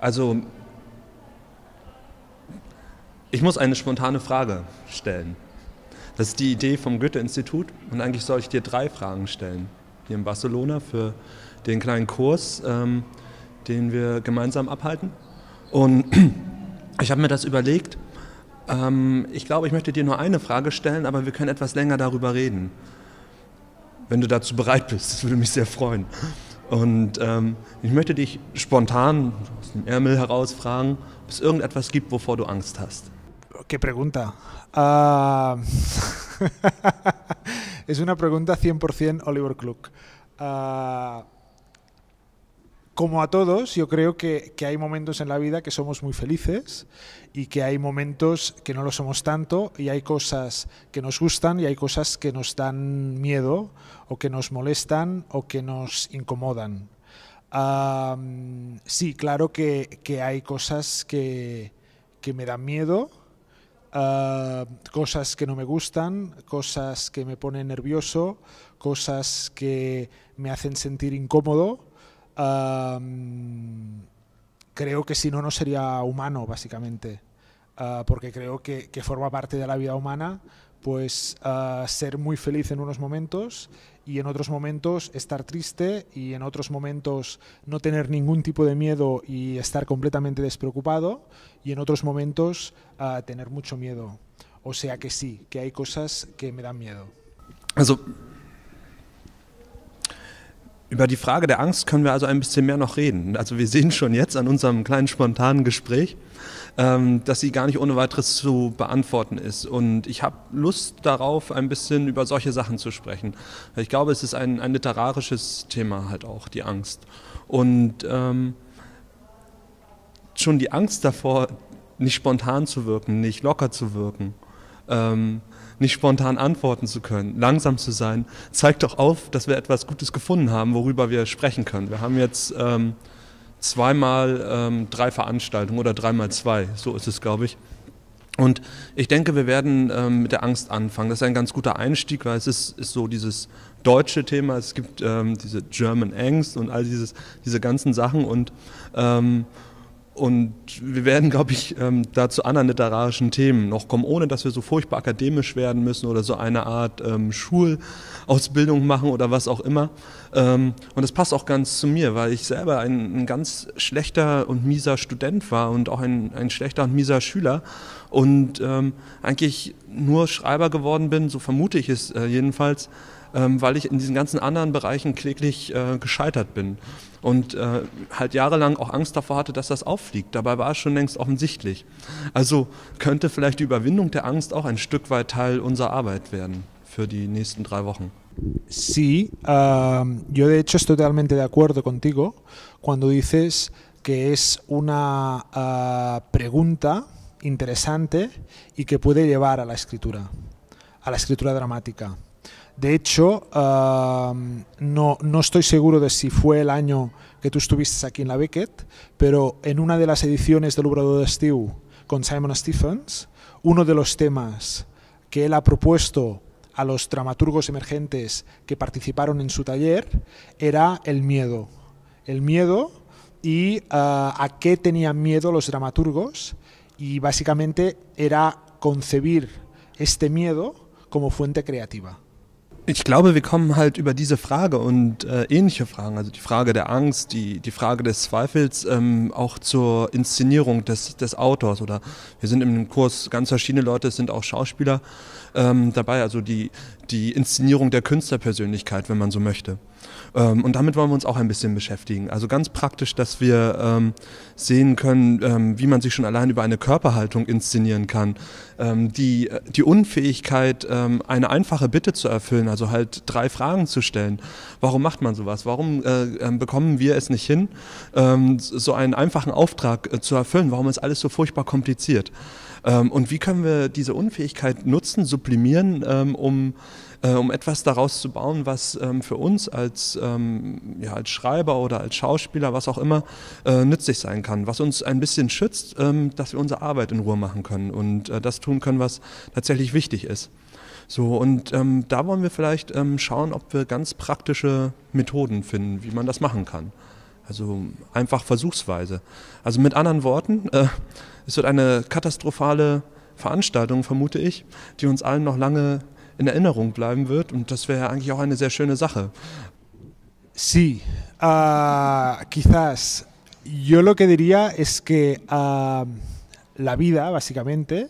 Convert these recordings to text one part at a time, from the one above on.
Also, ich muss eine spontane Frage stellen. Das ist die Idee vom Goethe-Institut und eigentlich soll ich dir 3 Fragen stellen. Hier in Barcelona für den kleinen Kurs, den wir gemeinsam abhalten. Und ich habe mir das überlegt. Ich glaube, ich möchte dir nur eine Frage stellen, aber wir können etwas länger darüber reden. Wenn du dazu bereit bist, das würde mich sehr freuen. Und ich möchte dich spontan aus dem Ärmel heraus fragen, ob es irgendetwas gibt, wovor du Angst hast. ¿Qué pregunta? Es una pregunta 100% Oliver Kluck. Como a todos, yo creo que hay momentos en la vida que somos muy felices y que hay momentos que no lo somos tanto y hay cosas que nos gustan y hay cosas que nos dan miedo o que nos molestan o que nos incomodan. Sí, claro que hay cosas que me dan miedo, cosas que no me gustan, cosas que me ponen nervioso, cosas que me hacen sentir incómodo. Creo que si no, no sería humano, básicamente, porque creo que forma parte de la vida humana, pues ser muy feliz en unos momentos y en otros momentos estar triste y en otros momentos no tener ningún tipo de miedo y estar completamente despreocupado y en otros momentos tener mucho miedo. O sea que sí, que hay cosas que me dan miedo. Also, über die Frage der Angst können wir also ein bisschen mehr noch reden. Also wir sehen schon jetzt an unserem kleinen spontanen Gespräch, dass sie gar nicht ohne weiteres zu beantworten ist. Und ich habe Lust darauf, ein bisschen über solche Sachen zu sprechen. Ich glaube, es ist ein literarisches Thema halt auch, die Angst. Und schon die Angst davor, nicht spontan zu wirken, nicht locker zu wirken, nicht spontan antworten zu können, langsam zu sein, zeigt doch auf, dass wir etwas Gutes gefunden haben, worüber wir sprechen können. Wir haben jetzt 2 mal 3 Veranstaltungen oder 3 mal 2, so ist es, glaube ich. Und ich denke, wir werden mit der Angst anfangen. Das ist ein ganz guter Einstieg, weil es ist so dieses deutsche Thema. Es gibt diese German Angst und all diese ganzen Sachen und wir werden, glaube ich, da zu anderen literarischen Themen noch kommen, ohne dass wir so furchtbar akademisch werden müssen oder so eine Art Schulausbildung machen oder was auch immer. Und das passt auch ganz zu mir, weil ich selber ein ganz schlechter und mieser Student war und auch ein schlechter und mieser Schüler und eigentlich nur Schreiber geworden bin, so vermute ich es jedenfalls, weil ich in diesen ganzen anderen Bereichen kläglich gescheitert bin und halt jahrelang auch Angst davor hatte, dass das auffliegt. Dabei war es schon längst offensichtlich. Also könnte vielleicht die Überwindung der Angst auch ein Stück weit Teil unserer Arbeit werden für die nächsten 3 Wochen. Sí, yo de hecho estoy totalmente de acuerdo contigo cuando dices que es una pregunta interesante y que puede llevar a la escritura dramática. De hecho, no estoy seguro de si fue el año que tú estuviste aquí en la Beckett, pero en una de las ediciones del Obrador d'Estiu con Simon Stephens, uno de los temas que él ha propuesto a los dramaturgos emergentes que participaron en su taller era el miedo. El miedo y a qué tenían miedo los dramaturgos, y básicamente era concebir este miedo como fuente creativa. Ich glaube, wir kommen halt über diese Frage und ähnliche Fragen, also die Frage der Angst, die Frage des Zweifels, auch zur Inszenierung des Autors. Oder wir sind im Kurs ganz verschiedene Leute, es sind auch Schauspieler dabei, also die Inszenierung der Künstlerpersönlichkeit, wenn man so möchte. Und damit wollen wir uns auch ein bisschen beschäftigen. Also ganz praktisch, dass wir sehen können, wie man sich schon allein über eine Körperhaltung inszenieren kann. Die Unfähigkeit, eine einfache Bitte zu erfüllen, also halt 3 Fragen zu stellen. Warum macht man sowas? Warum bekommen wir es nicht hin, so einen einfachen Auftrag zu erfüllen? Warum ist alles so furchtbar kompliziert? Und wie können wir diese Unfähigkeit nutzen, sublimieren, um etwas daraus zu bauen, was für uns als Schreiber oder als Schauspieler, was auch immer, nützlich sein kann, was uns ein bisschen schützt, dass wir unsere Arbeit in Ruhe machen können und das tun können, was tatsächlich wichtig ist. So, und da wollen wir vielleicht schauen, ob wir ganz praktische Methoden finden, wie man das machen kann. Also einfach versuchsweise. Also mit anderen Worten, es wird eine katastrophale Veranstaltung, vermute ich, die uns allen noch lange in Erinnerung bleiben wird und das wäre eigentlich auch eine sehr schöne Sache. Sí, quizás. Yo lo que diría es que la vida, básicamente,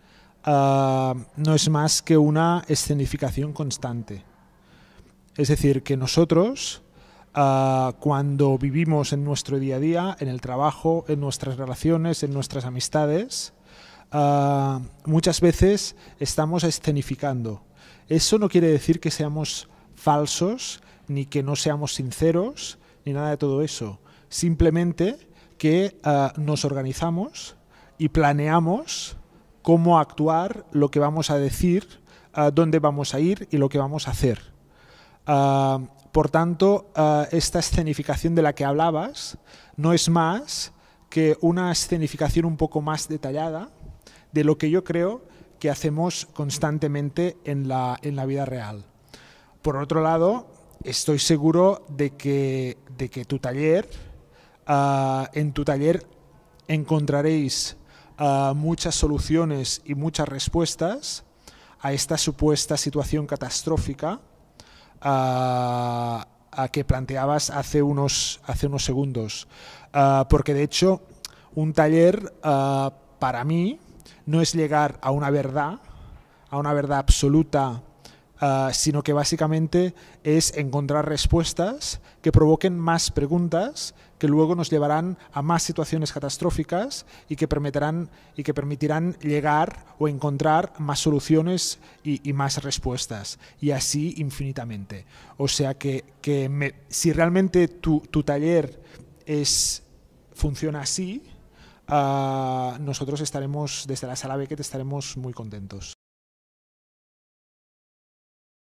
no es más que una escenificación constante. Es decir, que nosotros, cuando vivimos en nuestro día a día, en el trabajo, en nuestras relaciones, en nuestras amistades, muchas veces estamos escenificando. Eso no quiere decir que seamos falsos, ni que no seamos sinceros, ni nada de todo eso. Simplemente que nos organizamos y planeamos cómo actuar, lo que vamos a decir, dónde vamos a ir y lo que vamos a hacer. Por tanto, esta escenificación de la que hablabas no es más que una escenificación un poco más detallada de lo que yo creo que hacemos constantemente en la vida real. Por otro lado, estoy seguro de que tu taller, en tu taller encontraréis muchas soluciones y muchas respuestas a esta supuesta situación catastrófica que planteabas hace unos segundos. Porque de hecho, un taller para mí no es llegar a una verdad absoluta, sino que básicamente es encontrar respuestas que provoquen más preguntas que luego nos llevarán a más situaciones catastróficas y que permitirán llegar o encontrar más soluciones y más respuestas, y así infinitamente. O sea que si realmente tu taller funciona así, nosotros estaremos, desde la Sala Beckett, estaremos muy contentos.